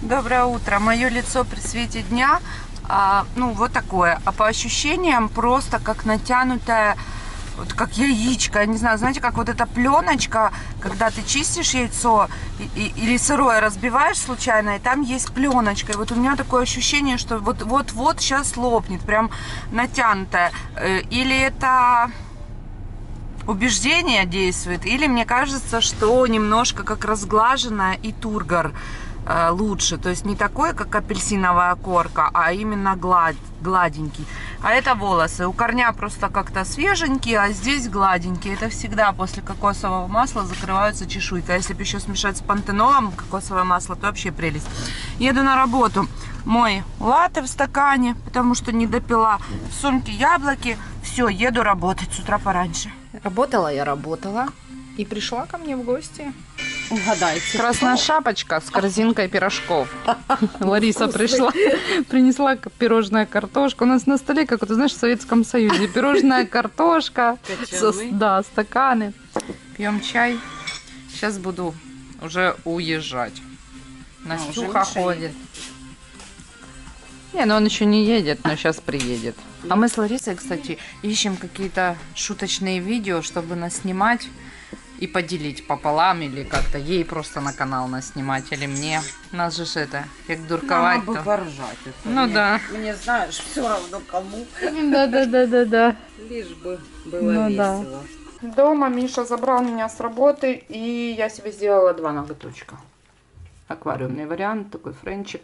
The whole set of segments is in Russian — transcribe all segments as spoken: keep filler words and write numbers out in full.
Доброе утро. Мое лицо при свете дня, а, ну, вот такое. А по ощущениям просто как натянутая, вот как яичко. Я не знаю, знаете, как вот эта пленочка, когда ты чистишь яйцо и, и, или сырое разбиваешь случайно, и там есть пленочка. И вот у меня такое ощущение, что вот-вот-вот сейчас лопнет, прям натянутая. Или это убеждение действует, или мне кажется, что немножко как разглаженная и тургор э, лучше, то есть не такой, как апельсиновая корка, а именно глад, гладенький. А это волосы у корня просто как-то свеженькие, а здесь гладенькие. Это всегда после кокосового масла закрываются чешуйка. Если бы еще смешать с пантенолом кокосовое масло, то вообще прелесть. Еду на работу. Мой латте в стакане, потому что не допила. В сумке яблоки. Все, еду работать с утра пораньше. Работала я, работала. И пришла ко мне в гости. Угадайте. Красная шапочка с корзинкой пирожков. Лариса пришла, принесла пирожная картошка. У нас на столе, как ты знаешь, в Советском Союзе. Пирожная картошка. Да, стаканы. Пьем чай. Сейчас буду уже уезжать. Настюха ходит. Не, ну он еще не едет, но сейчас приедет. А мы с Ларисой, кстати, ищем какие-то шуточные видео, чтобы нас снимать и поделить пополам, или как-то ей просто на канал нас снимать, или мне. Нас же это, как дурковать. Нам бы поржать. Это ну мне, да. Мне, знаешь, все равно кому. Да-да-да-да-да. Лишь бы было ну, весело. Да. Дома Миша забрал меня с работы, и я себе сделала два ноготочка. Аквариумный вариант, такой френчик.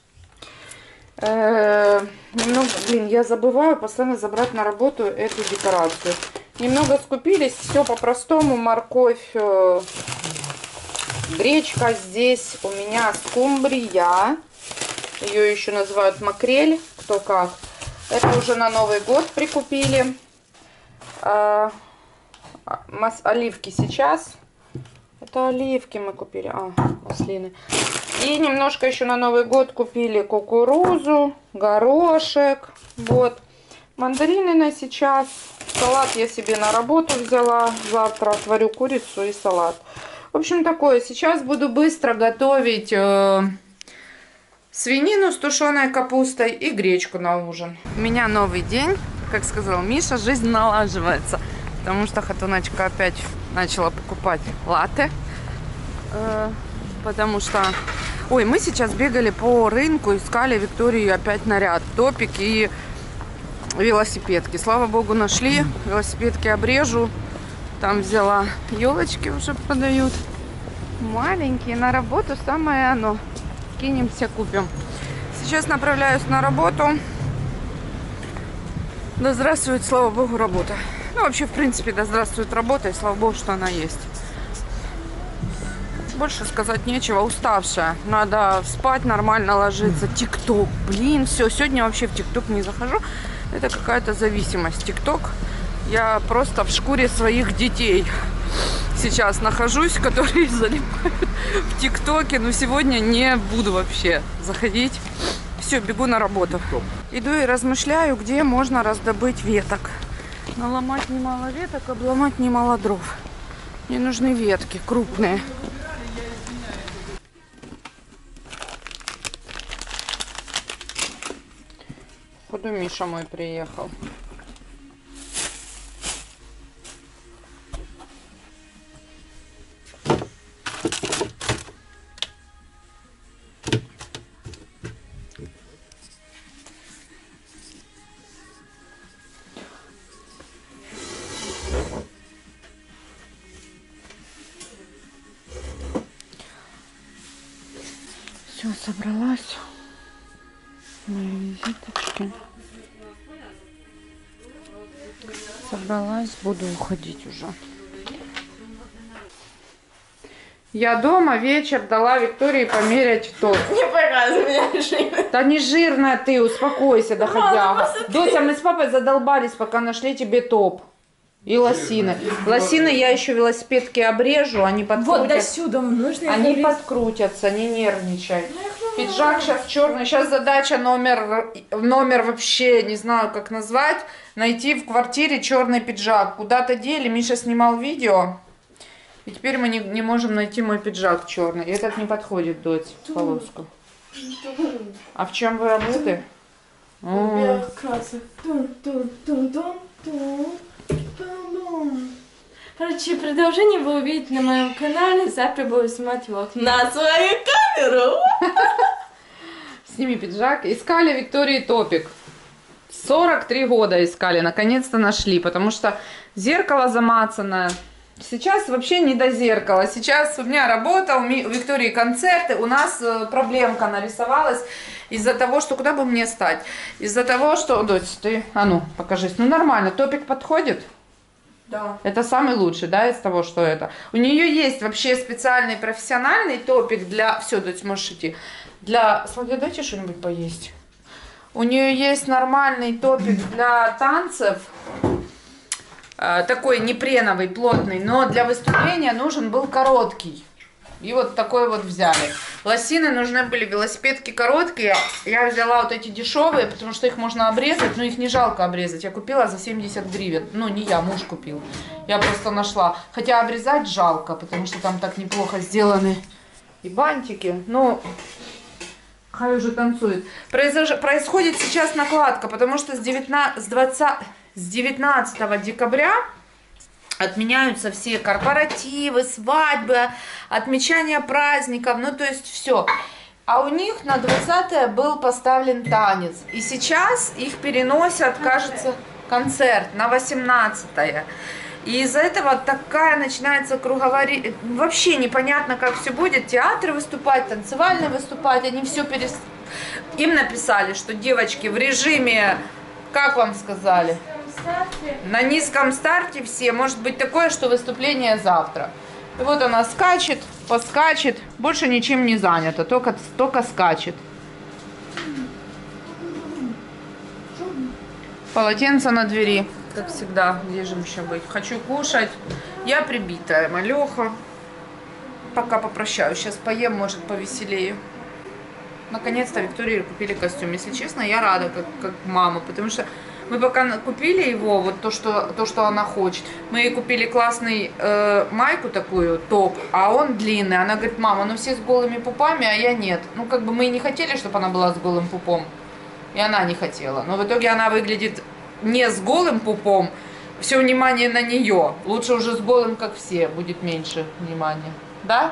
Э-э, немного, блин, я забываю постоянно забрать на работу эту декорацию. Немного скупились, все по-простому. Морковь, э, гречка. Здесь у меня скумбрия. Ее еще называют макрель, кто как. Это уже на Новый год прикупили. Э, оливки сейчас. Это оливки мы купили. А, маслины. И немножко еще на Новый год купили кукурузу, горошек. Вот. Мандарины на сейчас. Салат я себе на работу взяла. Завтра отварю курицу и салат. В общем, такое. Сейчас буду быстро готовить э, свинину с тушеной капустой и гречку на ужин. У меня новый день. Как сказал Миша, жизнь налаживается. Потому что Хатуночка опять начала покупать латте. Э, потому что... Ой, мы сейчас бегали по рынку, искали Виктории опять наряд. Топик и велосипедки. Слава богу, нашли. Велосипедки обрежу. Там взяла. Елочки уже продают. Маленькие. На работу самое оно. Кинемся, купим. Сейчас направляюсь на работу. Да здравствует, слава богу, работа. Ну, вообще, в принципе, да здравствует работа. И слава богу, что она есть. Больше сказать нечего, уставшая. Надо спать, нормально ложиться. ТикТок, блин, все. Сегодня вообще в ТикТок не захожу. Это какая-то зависимость. ТикТок. Я просто в шкуре своих детей сейчас нахожусь, которые залипают в ТикТоке. Но сегодня не буду вообще заходить. Все, бегу на работу. Иду и размышляю, где можно раздобыть веток. Наломать немало веток, обломать немало дров. Мне нужны ветки крупные. Куда Миша мой приехал? Все, собралась. Мои визиточки. Собралась, буду уходить уже. Я дома, вечер, дала Виктории померять топ. Не показывай меня жирно. Да не жирная ты, успокойся, доходяга. Дося, мы с папой задолбались, пока нашли тебе топ. И лосины. Лосины я еще велосипедки обрежу, они подкрутятся. Вот до сюда нужно. Они подкрутятся, не нервничай. Пиджак сейчас черный. Сейчас задача номер, номер вообще не знаю как назвать. Найти в квартире черный пиджак. Куда-то дели. Миша снимал видео. И теперь мы не, не можем найти мой пиджак черный. Этот не подходит, дочь, в полоску. А в чем вы омыты? Белых красок. Короче, продолжение вы увидите на моем канале. Завтра буду снимать влог на свою камеру. Сними пиджак. Искали Виктории топик. сорок три года искали. Наконец-то нашли. Потому что зеркало замацанное. Сейчас вообще не до зеркала. Сейчас у меня работа, у Виктории концерты. У нас проблемка нарисовалась из-за того, что... Куда бы мне стать? Из-за того, что... Дочь, ты... А ну, покажись. Ну, нормально. Топик подходит? Да. Это самый лучший, да, из того, что это. У нее есть вообще специальный профессиональный топик для... Все, дочь, можешь идти. Для... Смотри, дайте что-нибудь поесть. У нее есть нормальный топик для танцев. Такой непреновый, плотный, но для выступления нужен был короткий. И вот такой вот взяли. Лосины нужны были, велосипедки короткие. Я взяла вот эти дешевые, потому что их можно обрезать, но их не жалко обрезать. Я купила за семьдесят гривен. Ну, не я, муж купил. Я просто нашла. Хотя обрезать жалко, потому что там так неплохо сделаны и бантики. Ну, хай уже танцует. Произош... Происходит сейчас накладка, потому что с девятнадцатого декабря отменяются все корпоративы, свадьбы, отмечания праздников, ну то есть все. А у них на двадцатое был поставлен танец. И сейчас их переносят, кажется, концерт на восемнадцатое. И из-за этого такая начинается круговорот. Вообще непонятно, как все будет. Театры выступать, танцевальные выступать. Они все перес... Им написали, что девочки в режиме, как вам сказали? На низком старте все. Может быть такое, что выступление завтра. И вот она скачет, поскачет. Больше ничем не занята, только, только скачет. Полотенце на двери, как всегда. Где же еще быть? Хочу кушать. Я прибитая, малеха. Пока попрощаюсь. Сейчас поем, может, повеселее. Наконец-то Виктории купили костюм. Если честно, я рада, как, как мама, потому что мы пока купили его, вот то, что, то, что она хочет. Мы ей купили классный э, майку такую, топ, а он длинный. Она говорит: мама, ну все с голыми пупами, а я нет. Ну как бы мы и не хотели, чтобы она была с голым пупом. И она не хотела. Но в итоге она выглядит не с голым пупом. Все внимание на нее. Лучше уже с голым, как все, будет меньше внимания. Да?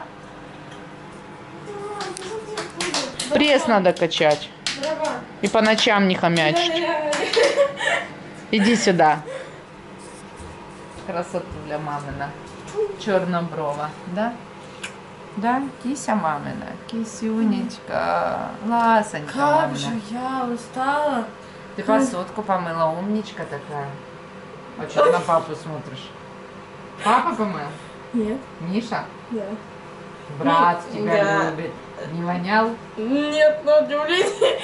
Пресс надо качать. И по ночам не хомячить. Иди сюда. Красотка для мамина. Черноброва, да? Да, кися мамина. Кисюнечка. Ласонька Как мамина. же я устала. Ты посудку помыла, умничка такая. А что на папу смотришь? Папа помыл? Нет. Миша? Да. Брат Ну, тебя да. любит. Не вонял? Нет, на удивление.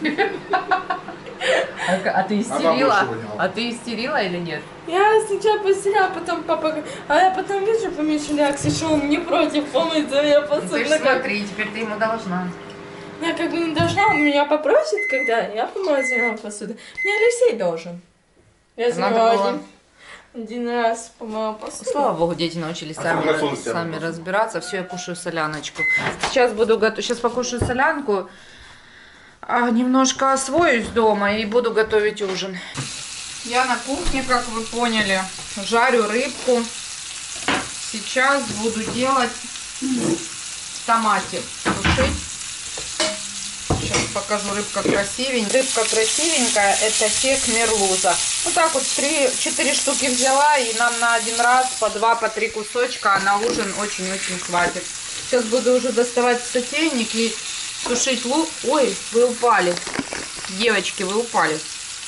А, а ты истерила? А бабушка воняла. А ты истерила или нет? Я сначала постирала, а потом папа... говорит, а я потом вижу по Мишеляксе, что он не против помыть за меня Ну, посуду. ты ж Ну, как- смотри, теперь ты ему должна. Я как бы не должна, он меня попросит, когда я помою за него посуду. Мне Алексей должен. Я за Надо него было. один, один раз помыла посуду. Слава богу, дети научились А сколько сами, солнца сами было? разбираться. Все, я кушаю соляночку. Сейчас буду готовить. Сейчас покушаю солянку. А, немножко освоюсь дома и буду готовить ужин. Я на кухне, как вы поняли, жарю рыбку. Сейчас буду делать в томате. Тушить. Сейчас покажу, рыбка красивенькая. Рыбка красивенькая, это сек мерлуза. Вот так вот три-четыре штуки взяла, и нам на один раз по два, по три кусочка, а на ужин очень-очень хватит. Сейчас буду уже доставать сотейник и тушить лук. Ой, вы упали. Девочки, вы упали.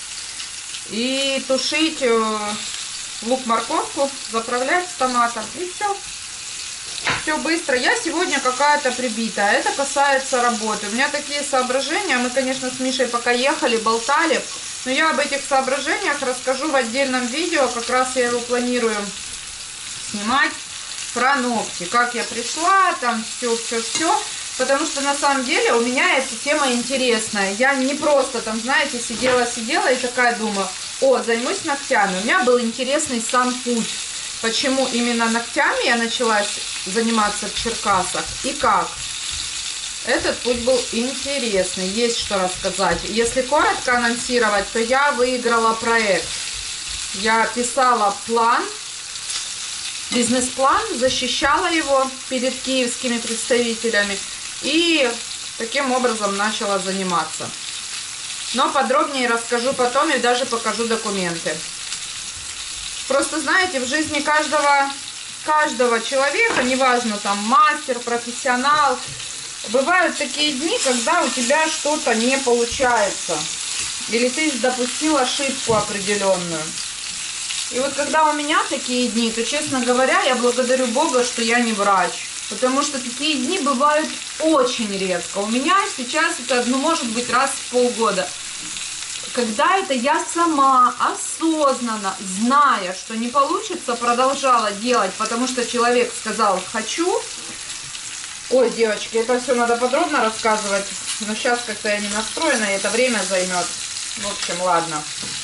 И тушить э, лук-морковку, заправлять с томатом. И все. Все быстро. Я сегодня какая-то прибитая. Это касается работы. У меня такие соображения. Мы, конечно, с Мишей пока ехали, болтали. Но я об этих соображениях расскажу в отдельном видео. Как раз я его планирую снимать про ногти. Как я пришла, там все-все-все. Потому что на самом деле у меня эта тема интересная. Я не просто там, знаете, сидела-сидела и такая думаю: о, займусь ногтями. У меня был интересный сам путь. Почему именно ногтями я начала заниматься в Черкасах и как. Этот путь был интересный, есть что рассказать. Если коротко анонсировать, то я выиграла проект. Я писала план, бизнес-план, защищала его перед киевскими представителями и таким образом начала заниматься. Но подробнее расскажу потом и даже покажу документы. Просто знаете, в жизни каждого, каждого человека, неважно там мастер, профессионал, бывают такие дни, когда у тебя что-то не получается. Или ты допустил ошибку определенную. И вот когда у меня такие дни, то, честно говоря, я благодарю Бога, что я не врач. Потому что такие дни бывают очень редко. У меня сейчас это, ну, может быть, раз в полгода. Когда это я сама осознанно, зная, что не получится, продолжала делать, потому что человек сказал «хочу». Ой, девочки, это все надо подробно рассказывать, но сейчас как-то я не настроена, и это время займет. В общем, ладно.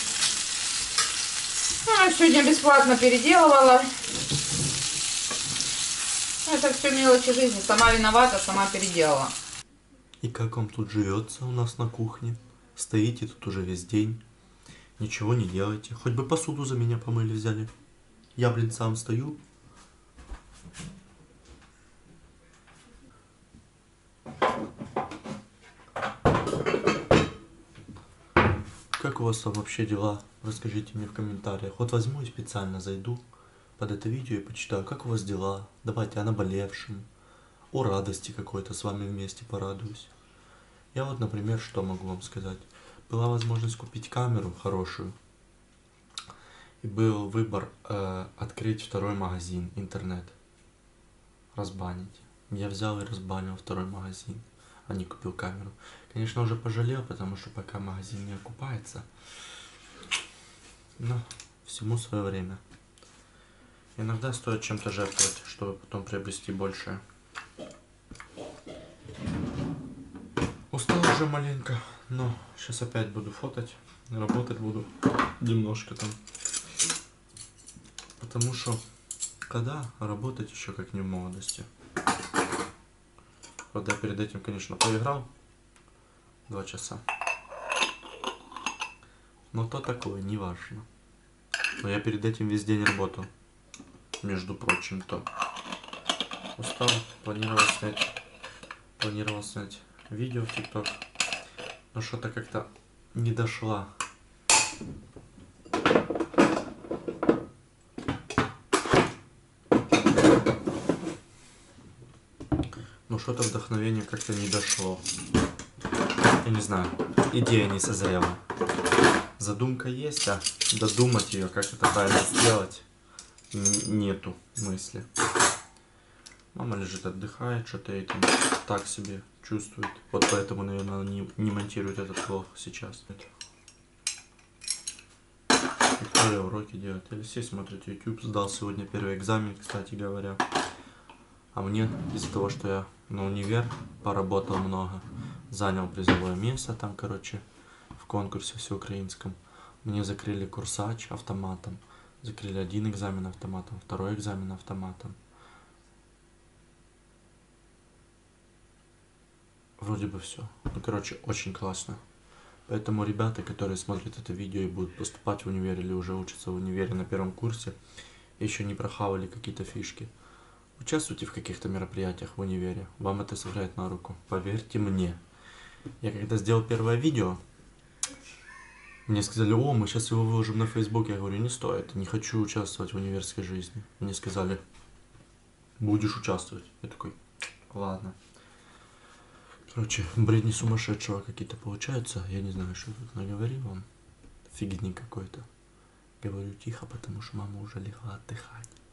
А, сегодня бесплатно переделывала. Это все мелочи жизни. Сама виновата, сама переделала. И как вам тут живется у нас на кухне? Стоите тут уже весь день, ничего не делаете. Хоть бы посуду за меня помыли взяли. Я, блин, сам стою. Как у вас там вообще дела? Расскажите мне в комментариях. Вот возьму и специально зайду под это видео и почитаю, как у вас дела. Давайте о наболевшем, о радости какой-то с вами вместе порадуюсь. Я вот, например, что могу вам сказать. Была возможность купить камеру хорошую. И был выбор э, открыть второй магазин, интернет. Разбанить. Я взял и разбанил второй магазин, а не купил камеру. Конечно, уже пожалел, потому что пока магазин не окупается. Но всему свое время. Иногда стоит чем-то жертвовать, чтобы потом приобрести большее. Устал уже маленько, но сейчас опять буду фотать, работать буду немножко там. Потому что когда работать еще как не в молодости. Вот я перед этим, конечно, поиграл два часа. Но то такое, не важно. Но я перед этим весь день работал. Между прочим, то. Устал, планировал снять, планировал снять видео в ТикТок, но что-то как-то не дошла. Но что-то вдохновение как-то не дошло. Я не знаю, идея не созрела. Задумка есть, а додумать ее, как это правильно сделать, нету мысли. Мама лежит, отдыхает, что-то этим так себе чувствует. Вот поэтому, наверное, не, не монтирует этот влог сейчас. Виктория уроки делает. Алексей смотрит YouTube. Сдал сегодня первый экзамен, кстати говоря. А мне из-за того, что я на универ поработал много, занял призовое место там, короче, в конкурсе всеукраинском. Мне закрыли курсач автоматом. Закрыли один экзамен автоматом, второй экзамен автоматом. Вроде бы все. Ну, короче, очень классно. Поэтому ребята, которые смотрят это видео и будут поступать в универ или уже учатся в универе на первом курсе, еще не прохавали какие-то фишки, участвуйте в каких-то мероприятиях в универе. Вам это сыграет на руку. Поверьте мне. Я когда сделал первое видео, мне сказали: о, мы сейчас его выложим на Facebook. Я говорю: не стоит, не хочу участвовать в универской жизни. Мне сказали: будешь участвовать. Я такой: ладно. Короче, бредни сумасшедшего какие-то получаются. Я не знаю, что тут наговорил вам. Фигни какой-то. Говорю тихо, потому что мама уже легла отдыхать.